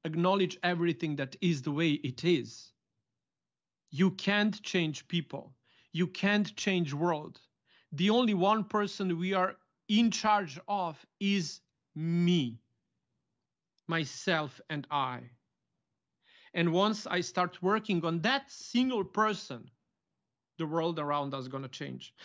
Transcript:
acknowledge everything that is the way it is. You can't change people. You can't change world. The only one person we are in charge of is me, myself, and I. And once I start working on that single person, the world around us is going to change.